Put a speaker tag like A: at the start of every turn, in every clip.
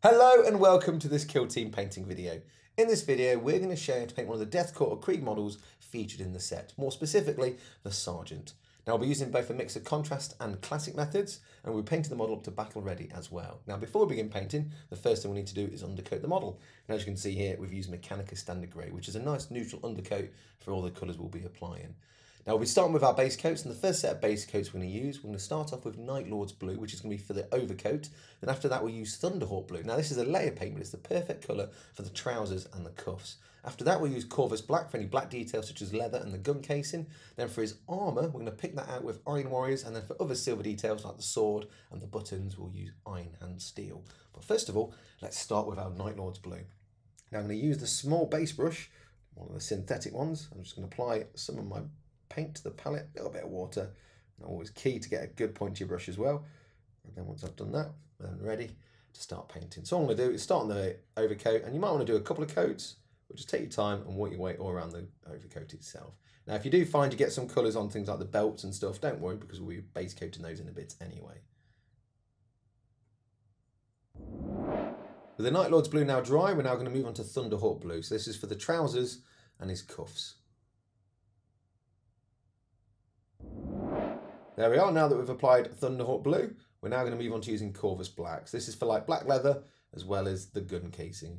A: Hello and welcome to this Kill Team painting video. In this video we're going to show you how to paint one of the Death Korps of Krieg models featured in the set, more specifically the Sergeant. Now we'll be using both a mix of contrast and classic methods, and we're painting the model up to battle ready as well. Now before we begin painting, the first thing we need to do is undercoat the model. And as you can see here, we've used Mechanica Standard Grey, which is a nice neutral undercoat for all the colours we'll be applying. Now we'll be starting with our base coats, and the first set of base coats we're going to use, we're going to start off with Night Lord's Blue, which is going to be for the overcoat. Then after that we'll use Thunderhawk Blue. Now this is a layer paint, but it's the perfect colour for the trousers and the cuffs. After that we'll use Corvus Black for any black details such as leather and the gun casing. Then for his armour we're going to pick that out with Iron Warriors, and then for other silver details like the sword and the buttons we'll use Iron Hand Steel. But first of all, let's start with our Night Lord's Blue. Now I'm going to use the small base brush, one of the synthetic ones. I'm just going to apply some of my paint to the palette, a little bit of water, and always key to get a good pointy brush as well. And then once I've done that, I'm ready to start painting. So all I'm going to do is start on the overcoat, and you might want to do a couple of coats, but just take your time and work your way all around the overcoat itself. Now if you do find you get some colours on things like the belts and stuff, don't worry, because we'll be base coating those in a bit anyway. With the Night Lord's Blue now dry, we're now going to move on to Thunderhawk Blue. So this is for the trousers and his cuffs. There we are. Now that we've applied Thunderhawk Blue, we're now going to move on to using Corvus Black. So this is for like black leather as well as the gun casing.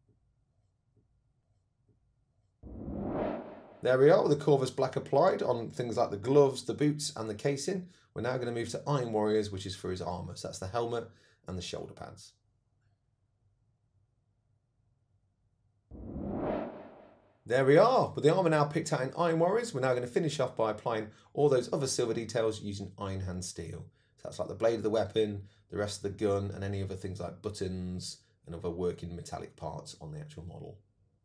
A: There we are with the Corvus Black applied on things like the gloves, the boots and the casing. We're now going to move to Iron Warriors, which is for his armour. So that's the helmet and the shoulder pads. There we are. With the armour now picked out in Iron Warriors, we're now going to finish off by applying all those other silver details using Iron Hand Steel. So that's like the blade of the weapon, the rest of the gun, and any other things like buttons and other working metallic parts on the actual model.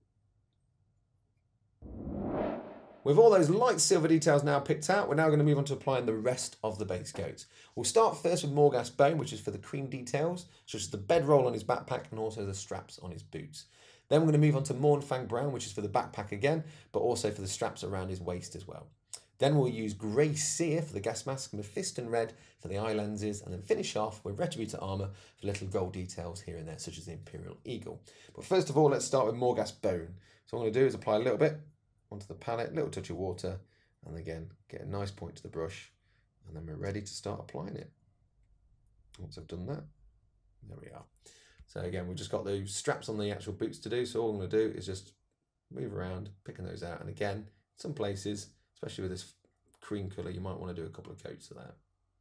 A: With all those light silver details now picked out, we're now going to move on to applying the rest of the base coat. We'll start first with Morghast Bone, which is for the cream details, such as the bedroll on his backpack and also the straps on his boots. Then we're going to move on to Mournfang Brown, which is for the backpack again, but also for the straps around his waist as well. Then we'll use Grey Sear for the gas mask, Mephiston Red for the eye lenses, and then finish off with Retributor Armour for little gold details here and there, such as the Imperial Eagle. But first of all, let's start with Morghast Bone. So what I'm going to do is apply a little bit onto the palette, a little touch of water, and again, get a nice point to the brush, and then we're ready to start applying it. Once I've done that, there we are. So again, we've just got those straps on the actual boots to do, so all I'm going to do is just move around, picking those out, and again, some places, especially with this cream colour, you might want to do a couple of coats of that.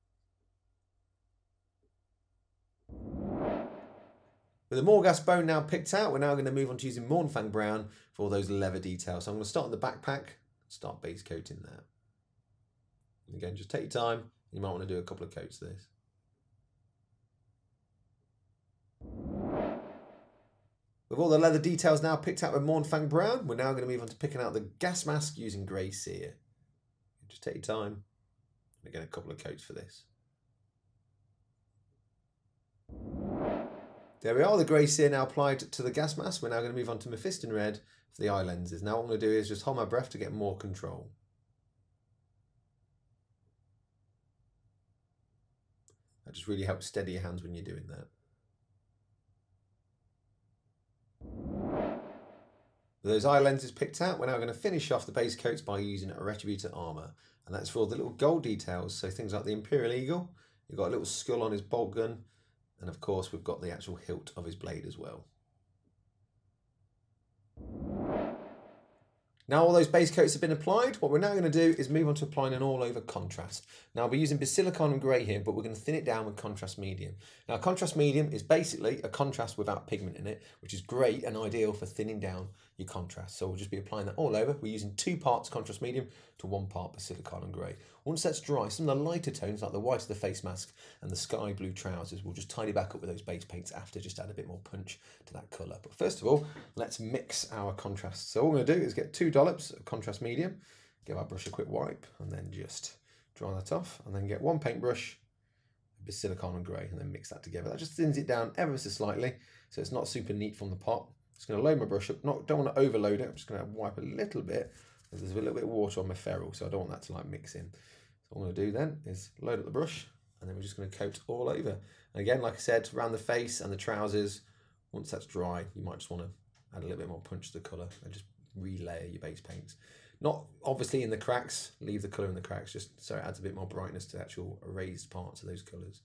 A: With the Morghast Bone now picked out, we're now going to move on to using Mournfang Brown for all those leather details. So I'm going to start on the backpack, start base coating that. And again, just take your time. You might want to do a couple of coats of this. With all the leather details now picked out with Mournfang Brown, we're now going to move on to picking out the gas mask using Grey Sear. Just take your time. And again, a couple of coats for this. There we are, the Grey Sear now applied to the gas mask. We're now going to move on to Mephiston Red for the eye lenses. Now what I'm going to do is just hold my breath to get more control. That just really helps steady your hands when you're doing that. With those eye lenses picked out, we're now going to finish off the base coats by using a Retributor Armour. And that's for all the little gold details. So things like the Imperial Eagle, you've got a little skull on his bolt gun. And of course, we've got the actual hilt of his blade as well. Now all those base coats have been applied, what we're now going to do is move on to applying an all-over contrast. Now I'll be using Basilicanum Grey here, but we're going to thin it down with Contrast Medium. Now Contrast Medium is basically a contrast without pigment in it, which is great and ideal for thinning down your contrast. So we'll just be applying that all over. We're using 2 parts Contrast Medium to 1 part Basilicanum Grey. Once that's dry, some of the lighter tones like the white of the face mask and the sky blue trousers, we'll just tidy back up with those base paints after, just add a bit more punch to that colour. But first of all, let's mix our contrasts. So all we're going to do is get 2 dollops of Contrast Medium, give our brush a quick wipe, and then just dry that off, and then get 1 paintbrush, Basilicanum Grey, and then mix that together. That just thins it down ever so slightly, so it's not super neat from the pot. Just going to load my brush up, don't want to overload it, I'm just going to wipe a little bit, because there's a little bit of water on my ferrule, so I don't want that to like mix in. So what I'm going to do then is load up the brush, and then we're just going to coat all over. And again, like I said, around the face and the trousers, Once that's dry, you might just want to add a little bit more punch to the colour and just relayer your base paints. Not obviously in the cracks, leave the colour in the cracks, just so it adds a bit more brightness to the actual erased parts of those colours.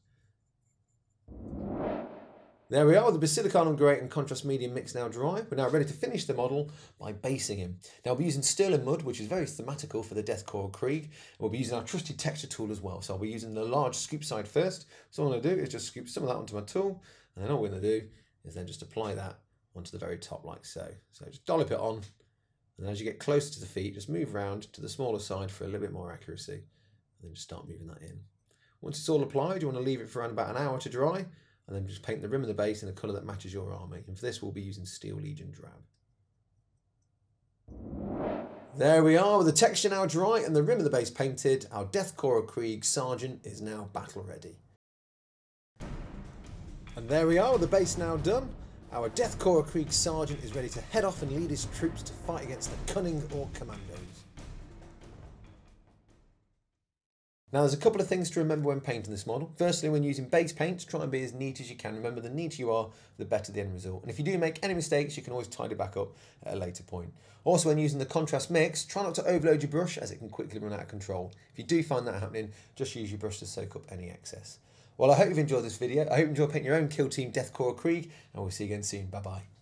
A: There we are, the Basilicanum Grey and Contrast Medium mix now dry. We're now ready to finish the model by basing him. Now we'll be using Sterling Mud, which is very thematical for the Death Korps of Krieg. And we'll be using our trusty texture tool as well. So I'll be using the large scoop side first. So all I'm going to do is just scoop some of that onto my tool. And then all we're going to do is then just apply that onto the very top like so. So just dollop it on. And as you get closer to the feet, just move round to the smaller side for a little bit more accuracy. And then just start moving that in. Once it's all applied, you want to leave it for around about an hour to dry. And then just paint the rim of the base in a colour that matches your army. And for this, we'll be using Steel Legion Drab. There we are, with the texture now dry and the rim of the base painted, our Death Korps of Krieg Sergeant is now battle ready. And there we are, with the base now done. Our Death Korps of Krieg Sergeant is ready to head off and lead his troops to fight against the cunning Orc commandos. Now there's a couple of things to remember when painting this model. Firstly, when using base paints, try and be as neat as you can. Remember, the neater you are, the better the end result. And if you do make any mistakes, you can always tidy back up at a later point. Also, when using the contrast mix, try not to overload your brush as it can quickly run out of control. If you do find that happening, just use your brush to soak up any excess. Well, I hope you've enjoyed this video. I hope you enjoyed painting your own kill team Death Korps of Krieg, and we'll see you again soon. Bye bye.